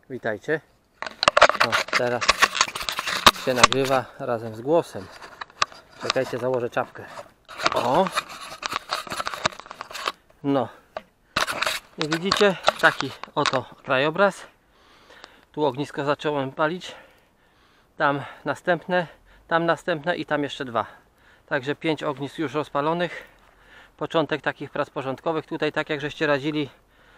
Witajcie. No, teraz się nagrywa razem z głosem. Czekajcie, założę czapkę. O! No. I widzicie taki oto krajobraz. Tu ognisko zacząłem palić. Tam następne i tam jeszcze 2. Także 5 ognisk już rozpalonych. Początek takich prac porządkowych. Tutaj tak jak żeście radzili,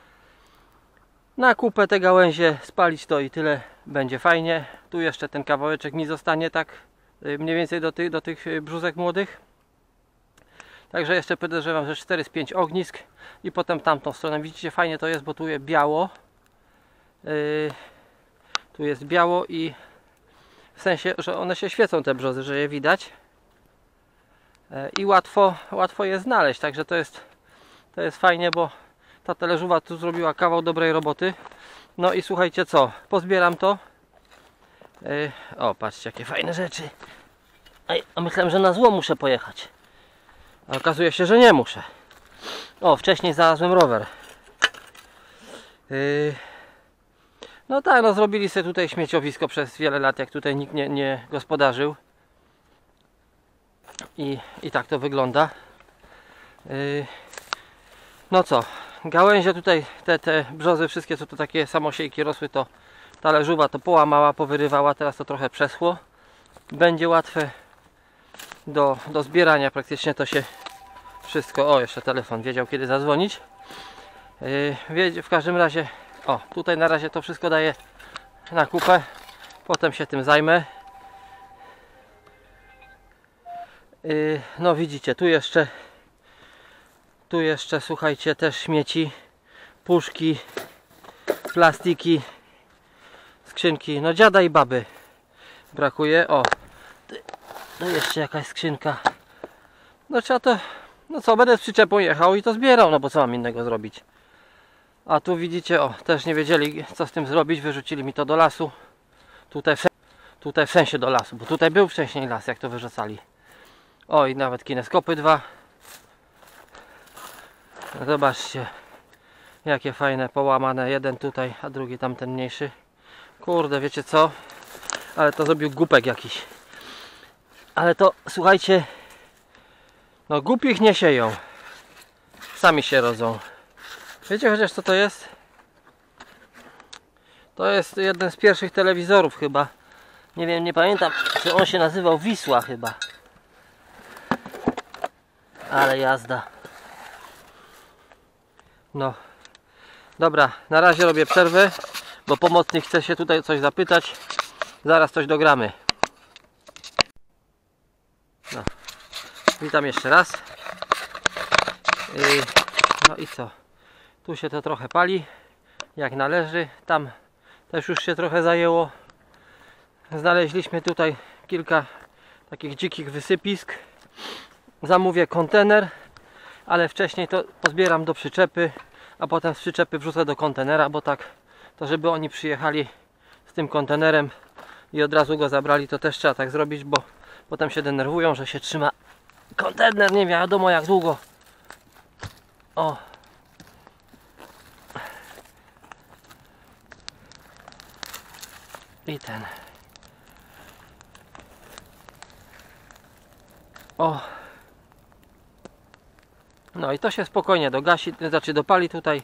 na kupę te gałęzie spalić, to i tyle będzie fajnie. Tu jeszcze ten kawałeczek mi zostanie tak mniej więcej do tych brzózek młodych. Także jeszcze podejrzewam, że 4 z 5 ognisk i potem tamtą stronę. Widzicie, fajnie to jest, bo tu jest biało. Tu jest biało i w sensie, że one się świecą, te brzozy, że je widać. I łatwo je znaleźć, także to jest fajnie, bo ta talerzowa tu zrobiła kawał dobrej roboty. No i słuchajcie co, pozbieram to. O, patrzcie jakie fajne rzeczy. A myślałem, że na zło muszę pojechać. A okazuje się, że nie muszę. O, wcześniej znalazłem rower. No tak, no zrobili sobie tutaj śmieciowisko przez wiele lat, jak tutaj nikt nie gospodarzył. I tak to wygląda. No co, gałęzie tutaj, te brzozy wszystkie, co tu takie samosiejki rosły, to talerzowa to połamała, powyrywała, teraz to trochę przeschło. Będzie łatwe do zbierania, praktycznie to się wszystko, o jeszcze telefon, wiedział kiedy zadzwonić. W każdym razie, o tutaj na razie to wszystko daję na kupę, potem się tym zajmę. No widzicie, tu jeszcze słuchajcie, też śmieci, puszki, plastiki, skrzynki, no dziada i baby brakuje. O, to jeszcze jakaś skrzynka. No trzeba to, no co, będę z przyczepą jechał i to zbierał, no bo co mam innego zrobić. A tu widzicie, o, też nie wiedzieli co z tym zrobić, wyrzucili mi to do lasu. Tutaj w sensie do lasu, bo tutaj był wcześniej las, jak to wyrzucali. O, i nawet kineskopy 2. Zobaczcie, jakie fajne, połamane. Jeden tutaj, a drugi tamten mniejszy. Kurde, wiecie co? Ale to zrobił głupek jakiś. Ale to, słuchajcie, no głupich nie sieją. Sami się rodzą. Wiecie chociaż co to jest? To jest jeden z pierwszych telewizorów chyba. Nie wiem, nie pamiętam, czy on się nazywał Wisła chyba. Ale jazda. No. Dobra, na razie robię przerwę, bo pomocnik chce się tutaj coś zapytać. Zaraz coś dogramy. No. Witam jeszcze raz. No i co? Tu się to trochę pali, jak należy. Tam też już się trochę zajęło. Znaleźliśmy tutaj kilka takich dzikich wysypisk. Zamówię kontener, ale wcześniej to pozbieram do przyczepy, a potem z przyczepy wrzucę do kontenera, bo tak, to żeby oni przyjechali z tym kontenerem i od razu go zabrali, to też trzeba tak zrobić, bo potem się denerwują, że się trzyma kontener nie wiadomo jak długo. O! I ten. O! No i to się spokojnie dogasi, znaczy dopali tutaj.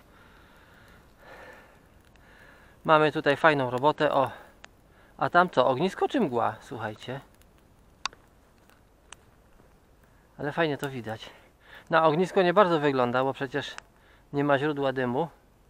Mamy tutaj fajną robotę, o. A tam co, ognisko czy mgła? Słuchajcie. Ale fajnie to widać. Na ognisko nie bardzo wygląda, bo przecież nie ma źródła dymu.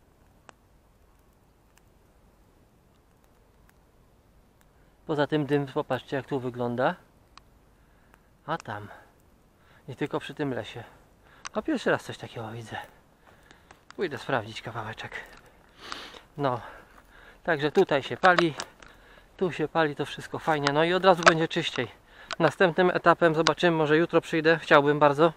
Poza tym dym, popatrzcie jak tu wygląda. A tam. I tylko przy tym lesie. A pierwszy raz coś takiego widzę. Pójdę sprawdzić kawałeczek. No. Także tutaj się pali. Tu się pali, to wszystko fajnie. No i od razu będzie czyściej. Następnym etapem zobaczymy, może jutro przyjdę. Chciałbym bardzo.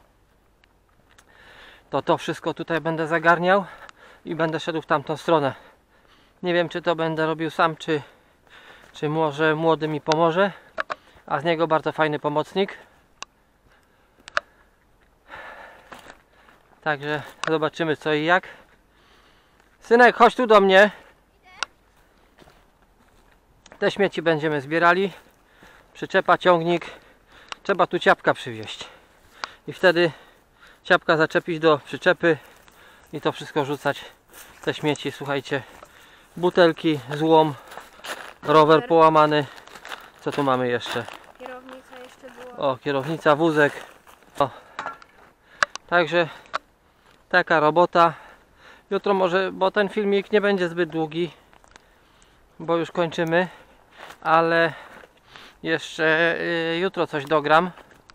To wszystko tutaj będę zagarniał. I będę szedł w tamtą stronę. Nie wiem czy to będę robił sam, czy może młody mi pomoże. A z niego bardzo fajny pomocnik. Także zobaczymy co i jak. Synek, chodź tu do mnie. Te śmieci będziemy zbierali. Przyczepa, ciągnik. Trzeba tu ciapka przywieźć. I wtedy ciapka zaczepić do przyczepy i to wszystko rzucać. Te śmieci, słuchajcie. Butelki, złom, rower połamany. Co tu mamy jeszcze? Kierownica jeszcze była. O, kierownica, wózek. O. Także taka robota. Jutro może, bo ten filmik nie będzie zbyt długi, bo już kończymy, ale jeszcze jutro coś dogram.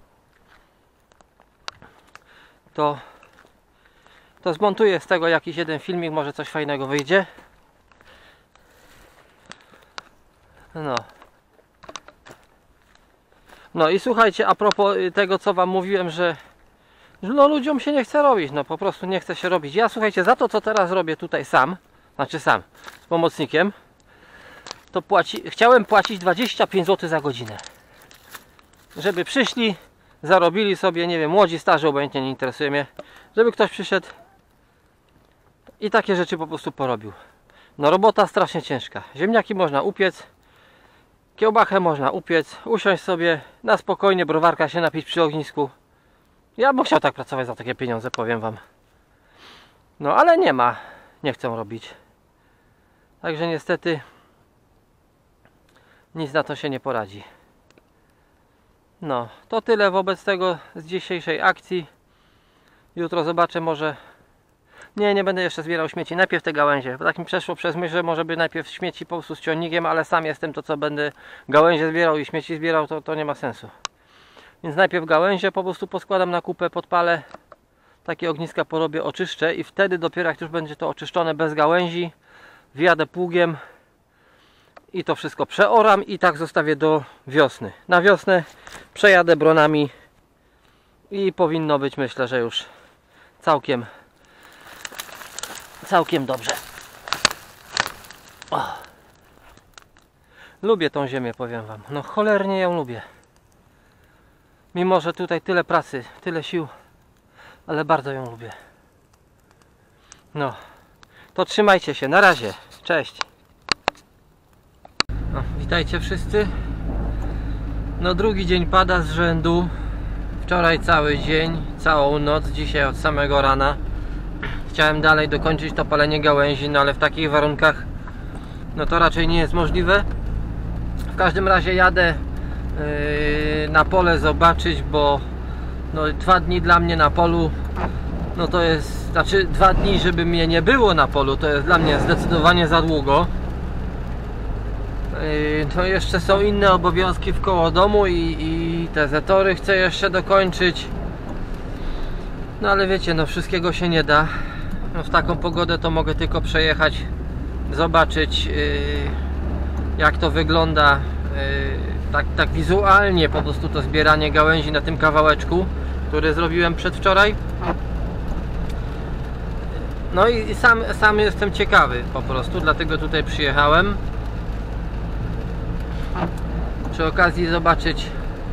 To zmontuję z tego jakiś jeden filmik, może coś fajnego wyjdzie. No i słuchajcie, a propos tego, co wam mówiłem, że no ludziom się nie chce robić, no po prostu nie chce się robić. Ja, słuchajcie, za to, co teraz robię tutaj sam, z pomocnikiem, to chciałem płacić 25 zł za godzinę. Żeby przyszli, zarobili sobie, nie wiem, młodzi, starzy, obojętnie, nie interesuje mnie, żeby ktoś przyszedł i takie rzeczy po prostu porobił. No robota strasznie ciężka. Ziemniaki można upiec, kiełbachę można upiec, usiąść sobie na spokojnie, browarka się napić przy ognisku. Ja bym chciał tak pracować za takie pieniądze, powiem wam. No ale nie ma, nie chcą robić. Także niestety nic na to się nie poradzi. No, to tyle wobec tego z dzisiejszej akcji. Jutro zobaczę, może... Nie będę jeszcze zbierał śmieci. Najpierw te gałęzie. Bo tak mi przeszło przez myśl, że może by najpierw śmieci po prostu z ciągnikiem, ale sam jestem, to co będę gałęzie zbierał i śmieci zbierał, to nie ma sensu. Więc najpierw gałęzie po prostu poskładam na kupę, podpalę. Takie ogniska porobię, oczyszczę i wtedy dopiero jak już będzie to oczyszczone bez gałęzi, wjadę pługiem i to wszystko przeoram i tak zostawię do wiosny. Na wiosnę przejadę bronami i powinno być, myślę, że już całkiem dobrze. O. Lubię tą ziemię, powiem wam. No cholernie ją lubię. Mimo że tutaj tyle pracy, tyle sił, ale bardzo ją lubię. No, to trzymajcie się. Na razie. Cześć. No, witajcie wszyscy. No drugi dzień pada z rzędu. Wczoraj cały dzień, całą noc, dzisiaj od samego rana. Chciałem dalej dokończyć to palenie gałęzi, no ale w takich warunkach no to raczej nie jest możliwe. W każdym razie jadę na pole zobaczyć, bo no 2 dni dla mnie na polu, no to jest, znaczy 2 dni, żeby mnie nie było na polu, to jest dla mnie zdecydowanie za długo. To jeszcze są inne obowiązki wkoło domu i te zetory chcę jeszcze dokończyć. No ale wiecie, no wszystkiego się nie da. No w taką pogodę to mogę tylko przejechać, zobaczyć jak to wygląda tak wizualnie, po prostu to zbieranie gałęzi na tym kawałeczku, który zrobiłem przedwczoraj. No i sam jestem ciekawy po prostu, dlatego tutaj przyjechałem. Przy okazji zobaczyć,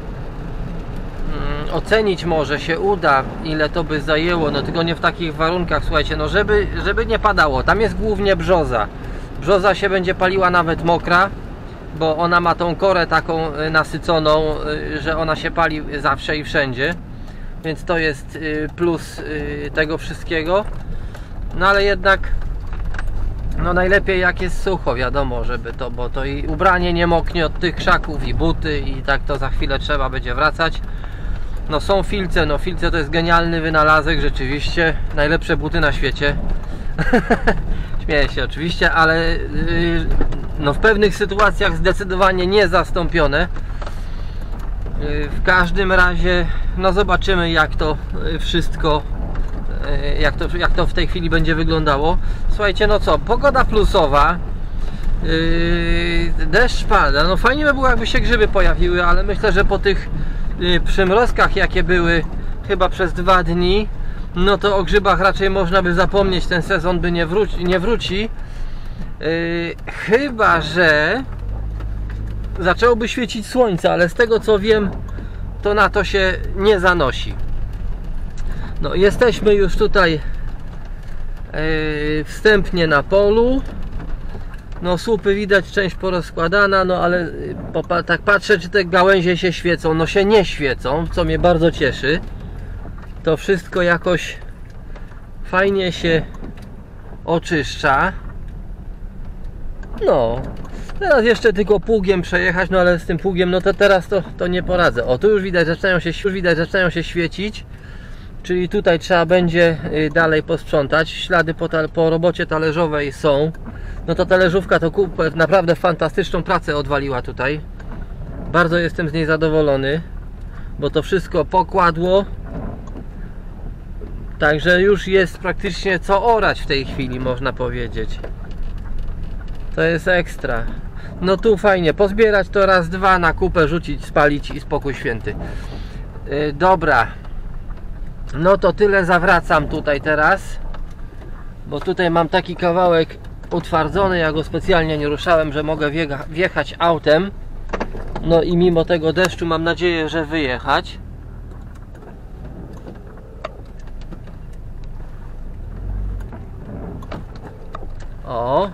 ocenić może się uda, ile to by zajęło, no tylko nie w takich warunkach, słuchajcie, no żeby nie padało. Tam jest głównie brzoza. Brzoza się będzie paliła nawet mokra, bo ona ma tą korę taką nasyconą, że ona się pali zawsze i wszędzie. Więc to jest plus tego wszystkiego. No ale jednak no najlepiej jak jest sucho, wiadomo, żeby to, bo to i ubranie nie moknie od tych krzaków i buty i tak to za chwilę trzeba będzie wracać. No są filce, no filce to jest genialny wynalazek, rzeczywiście, najlepsze buty na świecie. Śmieję się oczywiście, ale no w pewnych sytuacjach zdecydowanie niezastąpione. W każdym razie no zobaczymy jak to wszystko jak to w tej chwili będzie wyglądało. Słuchajcie, no co, pogoda plusowa, deszcz pada, no fajnie by było jakby się grzyby pojawiły, ale myślę, że po tych przymrozkach jakie były chyba przez 2 dni, no to o grzybach raczej można by zapomnieć, ten sezon by nie wróci, chyba że zaczęłoby świecić słońce, ale z tego co wiem, to na to się nie zanosi. No jesteśmy już tutaj wstępnie na polu. No słupy widać, część porozkładana, no ale tak patrzę, czy te gałęzie się świecą. No się nie świecą, co mnie bardzo cieszy. To wszystko jakoś fajnie się oczyszcza. No, teraz jeszcze tylko pługiem przejechać, no ale z tym pługiem, no to teraz to nie poradzę. O, tu już widać, zaczynają się świecić. Czyli tutaj trzeba będzie dalej posprzątać. Ślady po robocie talerzowej są. No to talerzówka to naprawdę fantastyczną pracę odwaliła tutaj. Bardzo jestem z niej zadowolony, bo to wszystko pokładło. Także już jest praktycznie co orać w tej chwili, można powiedzieć. To jest ekstra. No tu fajnie, pozbierać to raz, dwa, na kupę rzucić, spalić i spokój święty. Dobra. No to tyle, zawracam tutaj teraz. Bo tutaj mam taki kawałek utwardzony, ja go specjalnie nie ruszałem, że mogę wjechać autem. No i mimo tego deszczu mam nadzieję, że wyjechać. O,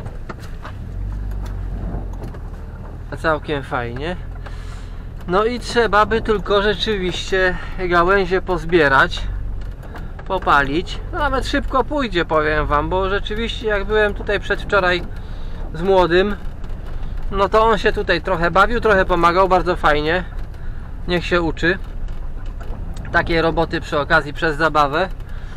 całkiem fajnie. No i trzeba by tylko rzeczywiście gałęzie pozbierać, popalić. No nawet szybko pójdzie, powiem wam, bo rzeczywiście jak byłem tutaj przedwczoraj z młodym, no to on się tutaj trochę bawił, trochę pomagał, bardzo fajnie. Niech się uczy takiej roboty przy okazji, przez zabawę.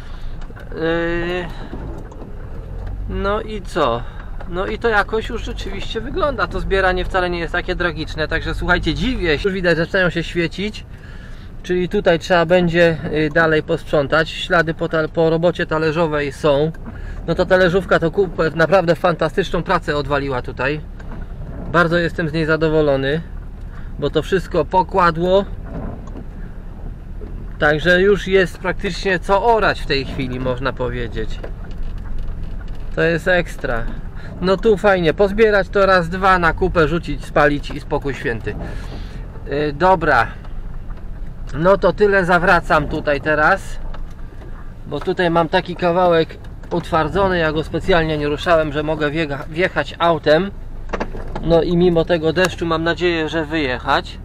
No i co? No i to jakoś już rzeczywiście wygląda. To zbieranie wcale nie jest takie tragiczne. Także słuchajcie, dziwię się. Już widać, zaczynają się świecić. Czyli tutaj trzeba będzie dalej posprzątać. Ślady po robocie talerzowej są. No to talerzówka to naprawdę fantastyczną pracę odwaliła tutaj. Bardzo jestem z niej zadowolony, bo to wszystko pokładło. Także już jest praktycznie co orać w tej chwili, można powiedzieć. To jest ekstra. No tu fajnie, pozbierać to raz, dwa, na kupę rzucić, spalić i spokój święty. Dobra. No to tyle, zawracam tutaj teraz. Bo tutaj mam taki kawałek utwardzony, ja go specjalnie nie ruszałem, że mogę wjechać autem. No i mimo tego deszczu mam nadzieję, że wyjechać.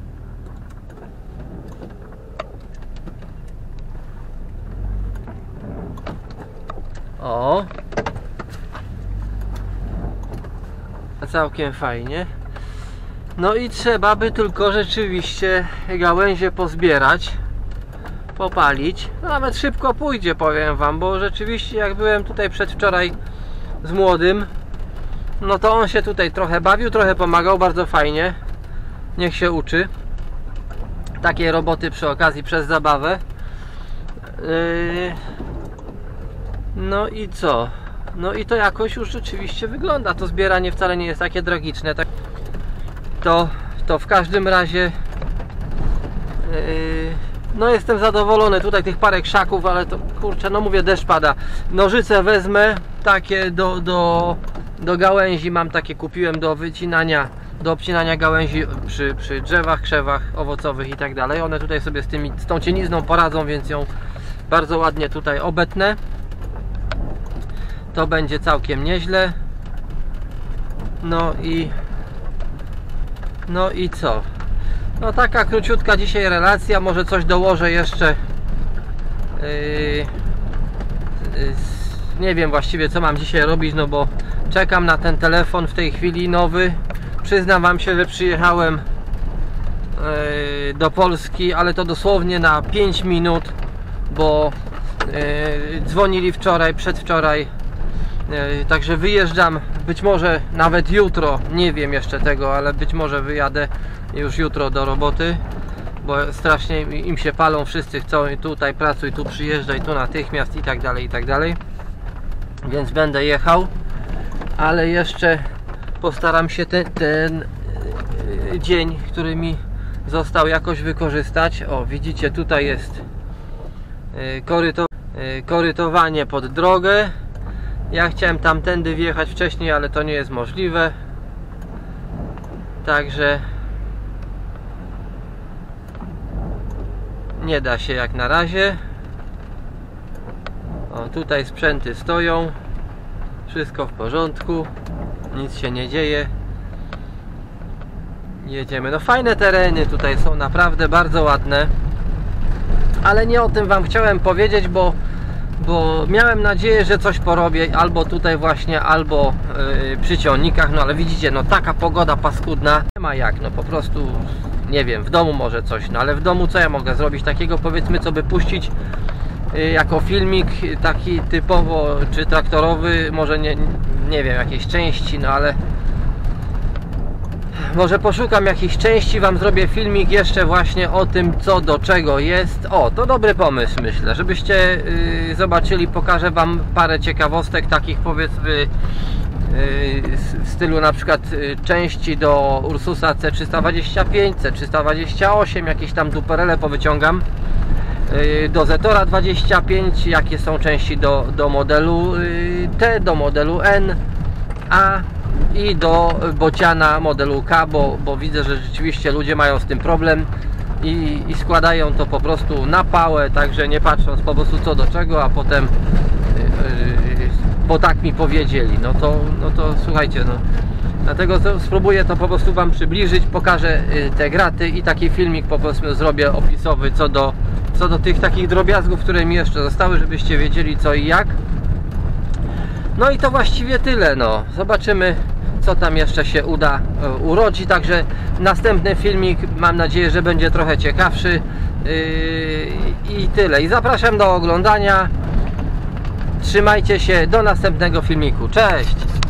O, całkiem fajnie. No i trzeba by tylko rzeczywiście gałęzie pozbierać, popalić. No nawet szybko pójdzie, powiem wam, bo rzeczywiście jak byłem tutaj przedwczoraj z młodym, no to on się tutaj trochę bawił, trochę pomagał, bardzo fajnie. Niech się uczy takiej roboty przy okazji, przez zabawę. No i co? No i to jakoś już rzeczywiście wygląda. To zbieranie wcale nie jest takie tragiczne. To w każdym razie no jestem zadowolony. Tutaj tych parę krzaków, ale to kurczę, no mówię, deszcz pada. Nożyce wezmę takie do gałęzi. Mam takie, kupiłem do wycinania, do obcinania gałęzi przy drzewach, krzewach owocowych i tak dalej. One tutaj sobie z tą cienizną poradzą, więc ją bardzo ładnie tutaj obetnę. To będzie całkiem nieźle. No i co? No taka króciutka dzisiaj relacja. Może coś dołożę jeszcze. Nie wiem właściwie, co mam dzisiaj robić, no bo czekam na ten telefon w tej chwili nowy. Przyznam wam się, że przyjechałem do Polski, ale to dosłownie na 5 minut, bo dzwonili wczoraj, przedwczoraj. Także wyjeżdżam, być może nawet jutro, nie wiem jeszcze tego, ale być może wyjadę już jutro do roboty, bo strasznie im się palą, wszyscy chcą i tutaj pracuj, tu przyjeżdżaj, tu natychmiast i tak dalej, więc będę jechał, ale jeszcze postaram się ten dzień, który mi został, jakoś wykorzystać. O, widzicie, tutaj jest korytowanie pod drogę. Ja chciałem tamtędy wjechać wcześniej, ale to nie jest możliwe. Także nie da się jak na razie. O, tutaj sprzęty stoją. Wszystko w porządku. nic się nie dzieje. Jedziemy. No fajne tereny tutaj są, naprawdę bardzo ładne. Ale nie o tym wam chciałem powiedzieć, bo miałem nadzieję, że coś porobię albo tutaj właśnie, albo przy ciągnikach. No ale widzicie, no taka pogoda paskudna. Nie ma jak, no po prostu nie wiem, w domu może coś, no ale w domu co ja mogę zrobić takiego, powiedzmy, co by puścić jako filmik taki typowo, czy traktorowy, może nie wiem, jakieś części, no ale może poszukam jakichś części, wam zrobię filmik jeszcze właśnie o tym, co do czego jest. O, to dobry pomysł, myślę, żebyście zobaczyli, pokażę wam parę ciekawostek takich, powiedzmy, w stylu na przykład części do Ursusa C325, C328, jakieś tam duperele powyciągam, do Zetora 25, jakie są części do modelu T, do modelu N, A i do bociana modelu K, bo widzę, że rzeczywiście ludzie mają z tym problem i składają to po prostu na pałę, także nie patrząc po prostu co do czego, a potem bo tak mi powiedzieli, no to słuchajcie, no dlatego spróbuję to po prostu wam przybliżyć, pokażę te graty i taki filmik po prostu zrobię opisowy co do tych takich drobiazgów, które mi jeszcze zostały, żebyście wiedzieli co i jak. No i to właściwie tyle, no zobaczymy, co tam jeszcze się uda urodzi, także następny filmik mam nadzieję, że będzie trochę ciekawszy i tyle, i zapraszam do oglądania. Trzymajcie się, do następnego filmiku, cześć!